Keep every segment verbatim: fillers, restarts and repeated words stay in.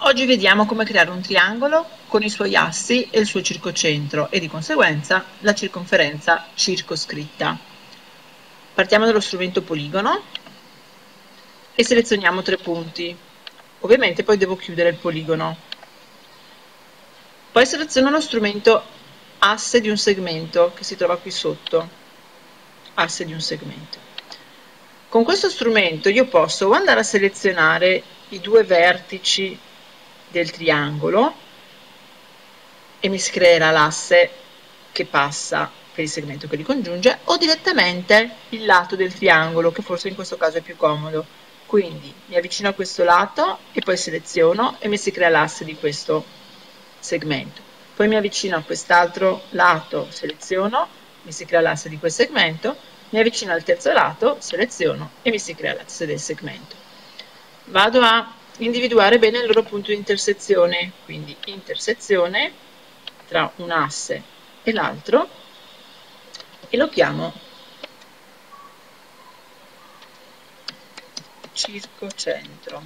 Oggi vediamo come creare un triangolo con i suoi assi e il suo circocentro e di conseguenza la circonferenza circoscritta. Partiamo dallo strumento poligono e selezioniamo tre punti. Ovviamente poi devo chiudere il poligono. Poi seleziono lo strumento asse di un segmento che si trova qui sotto. Asse di un segmento. Con questo strumento io posso o andare a selezionare i due vertici del triangolo e mi si creerà l'asse che passa per il segmento che li congiunge, o direttamente il lato del triangolo, che forse in questo caso è più comodo. Quindi mi avvicino a questo lato e poi seleziono e mi si crea l'asse di questo segmento. Poi mi avvicino a quest'altro lato, seleziono, mi si crea l'asse di quel segmento, mi avvicino al terzo lato, seleziono e mi si crea l'asse del segmento. Vado a individuare bene il loro punto di intersezione, quindi intersezione tra un asse e l'altro, e lo chiamo circocentro.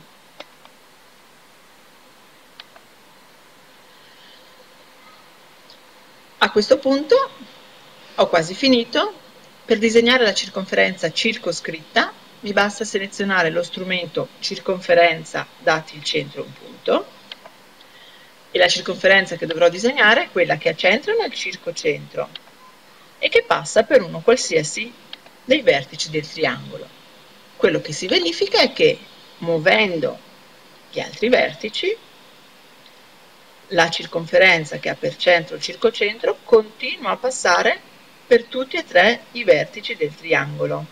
A questo punto ho quasi finito. Per disegnare la circonferenza circoscritta mi basta selezionare lo strumento circonferenza dati il centro un punto, e la circonferenza che dovrò disegnare è quella che ha centro nel circocentro e che passa per uno qualsiasi dei vertici del triangolo. Quello che si verifica è che muovendo gli altri vertici, la circonferenza che ha per centro il circocentro continua a passare per tutti e tre i vertici del triangolo,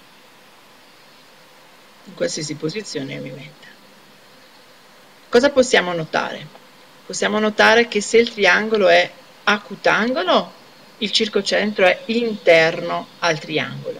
in qualsiasi posizione io mi metta. Cosa possiamo notare? Possiamo notare che se il triangolo è acutangolo, il circocentro è interno al triangolo.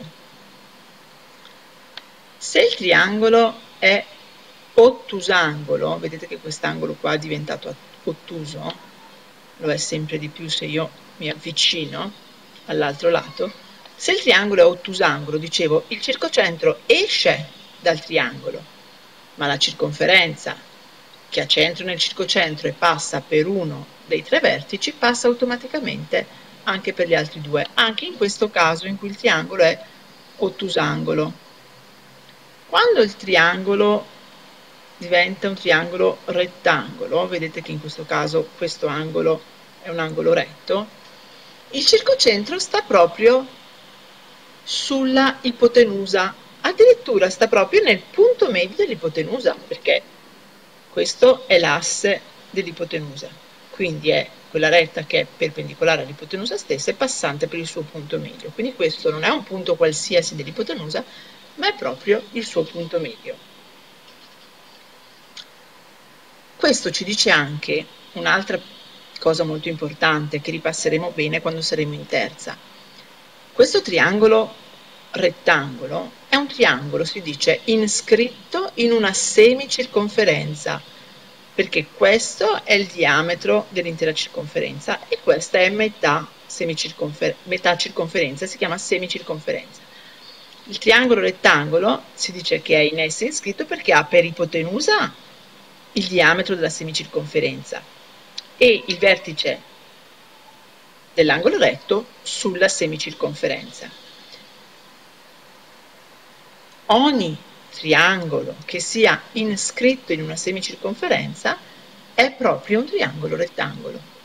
Se il triangolo è ottusangolo, vedete che quest'angolo qua è diventato ottuso, lo è sempre di più se io mi avvicino all'altro lato. Se il triangolo è ottusangolo, dicevo, il circocentro esce dal triangolo, ma la circonferenza che ha centro nel circocentro e passa per uno dei tre vertici passa automaticamente anche per gli altri due, anche in questo caso in cui il triangolo è ottusangolo. Quando il triangolo diventa un triangolo rettangolo, vedete che in questo caso questo angolo è un angolo retto, il circocentro sta proprio sulla ipotenusa, addirittura sta proprio nel punto medio dell'ipotenusa, perché questo è l'asse dell'ipotenusa, quindi è quella retta che è perpendicolare all'ipotenusa stessa e passante per il suo punto medio. Quindi questo non è un punto qualsiasi dell'ipotenusa, ma è proprio il suo punto medio. Questo ci dice anche un'altra cosa molto importante che ripasseremo bene quando saremo in terza. Questo triangolo rettangolo è un triangolo, si dice, inscritto in una semicirconferenza, perché questo è il diametro dell'intera circonferenza e questa è metà, semicirconfer- metà circonferenza, si chiama semicirconferenza. Il triangolo rettangolo si dice che è in essa inscritto perché ha per ipotenusa il diametro della semicirconferenza e il vertice dell'angolo retto sulla semicirconferenza. Ogni triangolo che sia inscritto in una semicirconferenza è proprio un triangolo rettangolo.